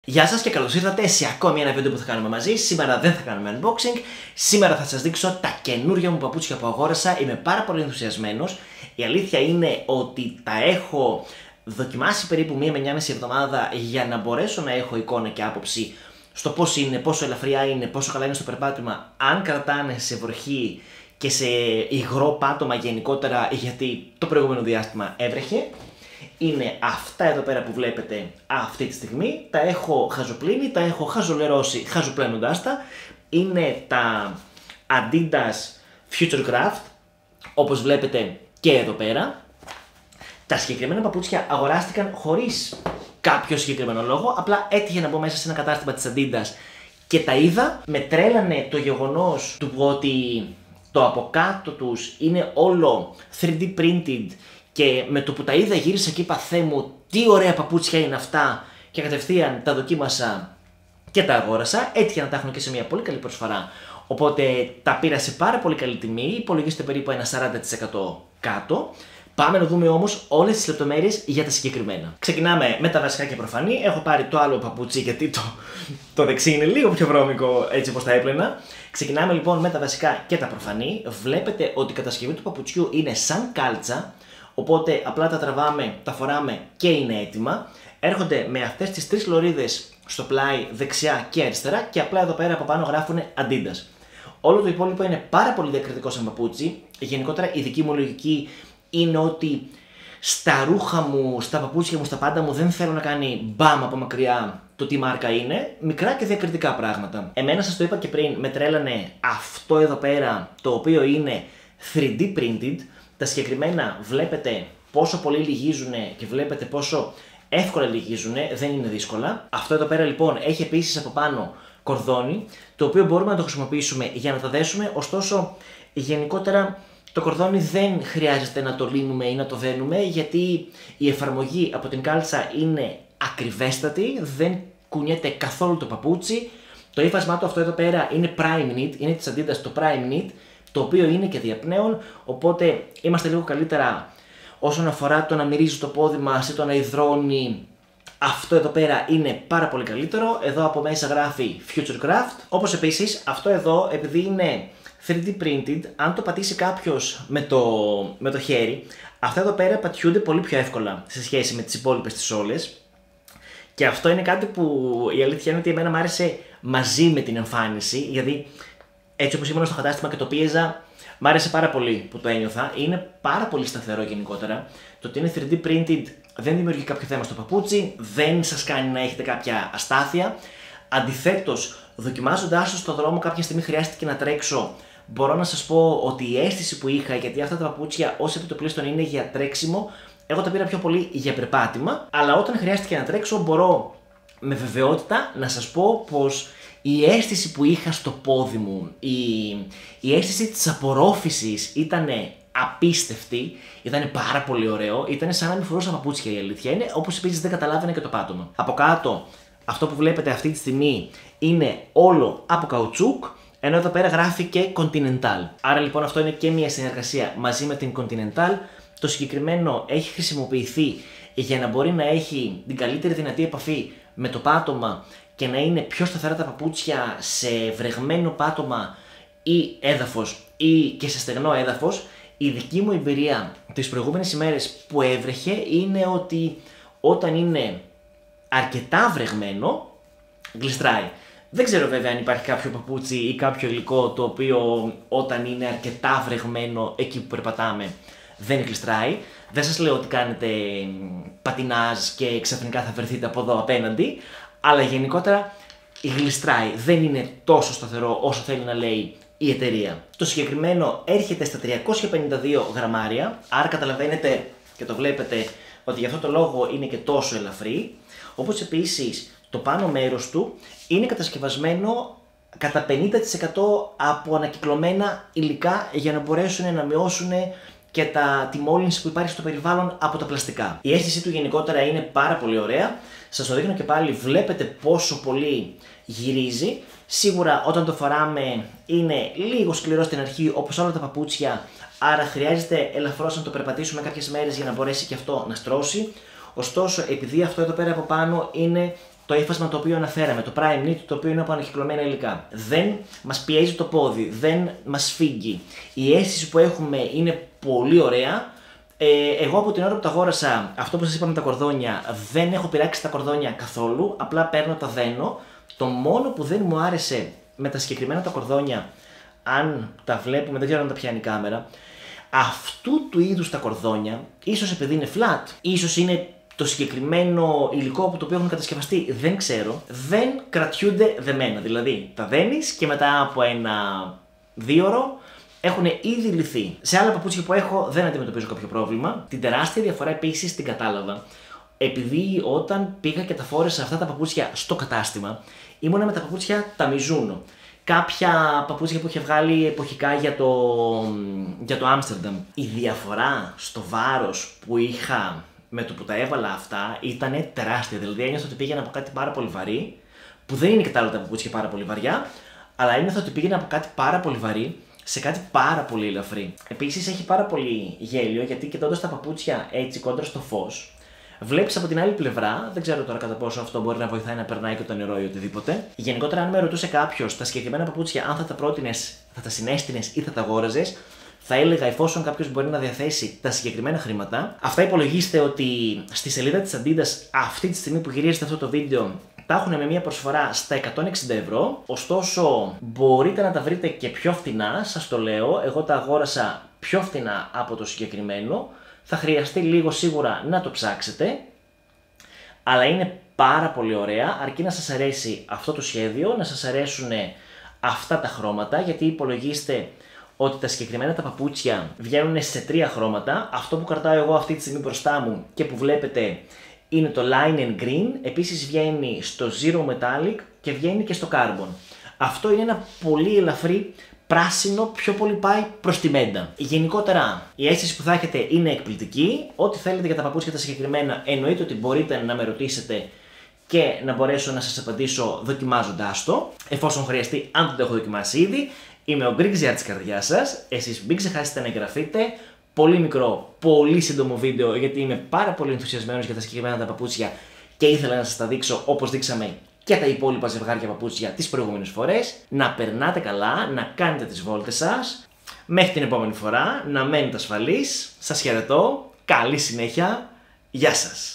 Γεια σας και καλώς ήρθατε σε ακόμη ένα βίντεο που θα κάνουμε μαζί. Σήμερα δεν θα κάνουμε unboxing. Σήμερα θα σας δείξω τα καινούργια μου παπούτσια που αγόρασα. Είμαι πάρα πολύ ενθουσιασμένος. Η αλήθεια είναι ότι τα έχω δοκιμάσει περίπου 1 με 1,5 εβδομάδα για να μπορέσω να έχω εικόνα και άποψη στο πώς είναι, πόσο ελαφριά είναι, πόσο καλά είναι στο περπάτημα, αν κρατάνε σε βροχή και σε υγρό πάτωμα γενικότερα, γιατί το προηγούμενο διάστημα έβρεχε. Είναι αυτά εδώ πέρα που βλέπετε αυτή τη στιγμή. Τα έχω χαζοπλύνει, τα έχω χαζολερώσει χαζοπλένοντάς τα. Είναι τα Adidas Futurecraft, όπως βλέπετε και εδώ πέρα. Τα συγκεκριμένα παπούτσια αγοράστηκαν χωρίς κάποιο συγκεκριμένο λόγο. Απλά έτυχε να μπω μέσα σε ένα κατάστημα της Adidas και τα είδα. Με τρέλανε το γεγονός του ότι το από κάτω τους είναι όλο 3D printed. Και με το που τα είδα γύρισα και είπα, Θεέ μου, τι ωραία παπούτσια είναι αυτά, και κατευθείαν τα δοκίμασα και τα αγόρασα. Έτυχε να τα έχουν και σε μια πολύ καλή προσφορά, οπότε τα πήρα σε πάρα πολύ καλή τιμή, υπολογίστε περίπου ένα 40% κάτω. Πάμε να δούμε όμως όλες τις λεπτομέρειες για τα συγκεκριμένα. Ξεκινάμε με τα βασικά και προφανή. Έχω πάρει το άλλο παπούτσι γιατί το δεξί είναι λίγο πιο βρώμικο, έτσι όπως τα έπλαινα. Ξεκινάμε λοιπόν με τα βασικά και τα προφανή. Βλέπετε ότι η κατασκευή του παπουτσιού είναι σαν κάλτσα. Οπότε απλά τα τραβάμε, τα φοράμε και είναι έτοιμα. Έρχονται με αυτές τις 3 λωρίδες στο πλάι δεξιά και αριστερά και απλά εδώ πέρα από πάνω γράφουν Adidas. Όλο το υπόλοιπο είναι πάρα πολύ διακριτικό σαν παπούτσι. Γενικότερα η δική μου λογική είναι ότι στα ρούχα μου, στα παπούτσια μου, στα πάντα μου δεν θέλω να κάνει μπαμ από μακριά το τι μάρκα είναι. Μικρά και διακριτικά πράγματα. Εμένα σας το είπα και πριν, με τρέλανε αυτό εδώ πέρα, το οποίο είναι 3D printed. Τα συγκεκριμένα βλέπετε πόσο πολύ λυγίζουν και βλέπετε πόσο εύκολα λυγίζουν, δεν είναι δύσκολα. Αυτό εδώ πέρα λοιπόν έχει επίσης από πάνω κορδόνι, το οποίο μπορούμε να το χρησιμοποιήσουμε για να τα δέσουμε, ωστόσο γενικότερα το κορδόνι δεν χρειάζεται να το λύνουμε ή να το δένουμε, γιατί η εφαρμογή από την κάλτσα είναι ακριβέστατη, δεν κουνιέται καθόλου το παπούτσι. Το ύφασμά του αυτό εδώ πέρα είναι Prime Knit, είναι της Adidas το Prime Knit, το οποίο είναι και διαπνέον, οπότε είμαστε λίγο καλύτερα όσον αφορά το να μυρίζει το πόδι μας ή το να υδρώνει. Αυτό εδώ πέρα είναι πάρα πολύ καλύτερο. Εδώ από μέσα γράφει Futurecraft. Όπως επίσης αυτό εδώ, επειδή είναι 3D printed, αν το πατήσει κάποιος με το χέρι, αυτά εδώ πέρα πατιούνται πολύ πιο εύκολα σε σχέση με τις υπόλοιπες τις όλες. Και αυτό είναι κάτι που η αλήθεια είναι ότι εμένα μου άρεσε μαζί με την εμφάνιση, γιατί έτσι όπως ήμουν στο κατάστημα και το πίεζα, μ' άρεσε πάρα πολύ που το ένιωθα. Είναι πάρα πολύ σταθερό γενικότερα. Το ότι είναι 3D printed δεν δημιουργεί κάποιο θέμα στο παπούτσι, δεν σας κάνει να έχετε κάποια αστάθεια. Αντιθέτως, δοκιμάζοντάς το στον δρόμο, κάποια στιγμή χρειάστηκε να τρέξω. Μπορώ να σας πω ότι η αίσθηση που είχα, γιατί αυτά τα παπούτσια ως επιτοπλίστων είναι για τρέξιμο, εγώ τα πήρα πιο πολύ για περπάτημα, αλλά όταν χρειάστηκε να τρέξω, μπορώ με βεβαιότητα να σας πω πως η αίσθηση που είχα στο πόδι μου, η αίσθηση της απορρόφησης ήταν απίστευτη, ήταν πάρα πολύ ωραίο, ήταν σαν να μην φορούσα παπούτσια, η αλήθεια είναι, όπως επίσης δεν καταλάβαινε και το πάτωμα. Από κάτω, αυτό που βλέπετε αυτή τη στιγμή είναι όλο από καουτσούκ, ενώ εδώ πέρα γράφει και Continental. Άρα λοιπόν αυτό είναι και μια συνεργασία μαζί με την Continental. Το συγκεκριμένο έχει χρησιμοποιηθεί για να μπορεί να έχει την καλύτερη δυνατή επαφή με το πάτωμα και να είναι πιο σταθερά τα παπούτσια σε βρεγμένο πάτωμα ή έδαφος ή και σε στεγνό έδαφος. Η δική μου εμπειρία τις προηγούμενες ημέρες που έβρεχε είναι ότι όταν είναι αρκετά βρεγμένο, γλιστράει. Δεν ξέρω βέβαια αν υπάρχει κάποιο παπούτσι ή κάποιο υλικό το οποίο όταν είναι αρκετά βρεγμένο εκεί που περπατάμε δεν γλιστράει. Δεν σας λέω ότι κάνετε πατινάζ και ξαφνικά θα βρεθείτε από εδώ απέναντι, αλλά γενικότερα γλιστράει, δεν είναι τόσο σταθερό όσο θέλει να λέει η εταιρεία. Το συγκεκριμένο έρχεται στα 352 γραμμάρια, άρα καταλαβαίνετε και το βλέπετε ότι για αυτό το λόγο είναι και τόσο ελαφρύ. Όπως επίσης το πάνω μέρος του είναι κατασκευασμένο κατά 50% από ανακυκλωμένα υλικά για να μπορέσουν να μειώσουν και τη μόλυνση που υπάρχει στο περιβάλλον από τα πλαστικά. Η αίσθηση του γενικότερα είναι πάρα πολύ ωραία. Σας το δείχνω και πάλι, βλέπετε πόσο πολύ γυρίζει. Σίγουρα όταν το φοράμε είναι λίγο σκληρό στην αρχή, όπως όλα τα παπούτσια, άρα χρειάζεται ελαφρώς να το περπατήσουμε κάποιες μέρες για να μπορέσει και αυτό να στρώσει. Ωστόσο, επειδή αυτό εδώ πέρα από πάνω είναι το ύφασμα το οποίο αναφέραμε, το prime knit το οποίο είναι από ανακυκλωμένα υλικά. Δεν μας πιέζει το πόδι, δεν μας φύγει. Η αίσθηση που έχουμε είναι πολύ ωραία. Εγώ από την ώρα που τα αγόρασα, αυτό που σας είπα με τα κορδόνια, δεν έχω πειράξει τα κορδόνια καθόλου, απλά παίρνω τα δένω. Το μόνο που δεν μου άρεσε με τα συγκεκριμένα τα κορδόνια, αν τα βλέπουμε, δεν ξέρω αν τα πιάνει η κάμερα, αυτού του είδους τα κορδόνια, ίσως επειδή είναι flat, ίσως είναι το συγκεκριμένο υλικό από το οποίο έχουν κατασκευαστεί, δεν ξέρω, δεν κρατιούνται δεμένα. Δηλαδή, τα δένεις και μετά από 1-2 ώρο έχουν ήδη λυθεί. Σε άλλα παπούτσια που έχω δεν αντιμετωπίζω κάποιο πρόβλημα. Την τεράστια διαφορά επίσης την κατάλαβα επειδή όταν πήγα και τα φόρεσα αυτά τα παπούτσια στο κατάστημα, ήμουνα με τα παπούτσια τα Mizuno. Κάποια παπούτσια που είχε βγάλει εποχικά για το Άμστερνταμ. Η διαφορά στο βάρος που είχα με το που τα έβαλα αυτά ήταν τεράστια. Δηλαδή ένιωθα ότι πήγαινα από κάτι πάρα πολύ βαρύ, που δεν είναι και τα άλλα τα παπούτσια πάρα πολύ βαριά, αλλά ένιωθα ότι πήγαινα από κάτι πάρα πολύ βαρύ σε κάτι πάρα πολύ ελαφρύ. Επίσης έχει πάρα πολύ γέλιο γιατί κοιτώντας τα παπούτσια έτσι κόντρα στο φως, βλέπεις από την άλλη πλευρά, δεν ξέρω τώρα κατά πόσο αυτό μπορεί να βοηθάει να περνάει και το νερό ή οτιδήποτε. Γενικότερα, αν με ρωτούσε κάποιος τα συγκεκριμένα παπούτσια, αν θα τα πρότεινες, θα τα συνέστηνες ή θα τα αγόραζες, θα έλεγα εφόσον κάποιος μπορεί να διαθέσει τα συγκεκριμένα χρήματα. Αυτά υπολογίστε ότι στη σελίδα της Adidas αυτή τη στιγμή που γυρίζετε αυτό το βίντεο τα έχουν με μια προσφορά στα 160 ευρώ. Ωστόσο, μπορείτε να τα βρείτε και πιο φθηνά, σας το λέω. Εγώ τα αγόρασα πιο φθηνά από το συγκεκριμένο. Θα χρειαστεί λίγο σίγουρα να το ψάξετε. Αλλά είναι πάρα πολύ ωραία, αρκεί να σας αρέσει αυτό το σχέδιο, να σας αρέσουν αυτά τα χρώματα, γιατί υπολογίστε ότι τα συγκεκριμένα τα παπούτσια βγαίνουν σε 3 χρώματα. Αυτό που κρατάω εγώ αυτή τη στιγμή μπροστά μου και που βλέπετε είναι το Linen Green, επίσης βγαίνει στο Zero Metallic και βγαίνει και στο Carbon. Αυτό είναι ένα πολύ ελαφρύ πράσινο, πιο πολύ πάει προς τη μέντα. Γενικότερα η αίσθηση που θα έχετε είναι εκπληκτική. Ό,τι θέλετε για τα παπούτσια τα συγκεκριμένα εννοείται ότι μπορείτε να με ρωτήσετε και να μπορέσω να σας απαντήσω δοκιμάζοντάς το, εφόσον χρειαστεί, αν δεν το έχω δοκιμάσει ήδη. Είμαι ο Γκριγκζιάρ της καρδιάς σας, εσείς μην ξεχάσετε να εγγραφείτε. Πολύ μικρό, πολύ σύντομο βίντεο γιατί είμαι πάρα πολύ ενθουσιασμένος για τα συγκεκριμένα τα παπούτσια και ήθελα να σας τα δείξω όπως δείξαμε και τα υπόλοιπα ζευγάρια παπούτσια τις προηγούμενες φορές. Να περνάτε καλά, να κάνετε τις βόλτες σας. Μέχρι την επόμενη φορά, να μένετε ασφαλείς. Σας χαιρετώ, καλή συνέχεια, γεια σας.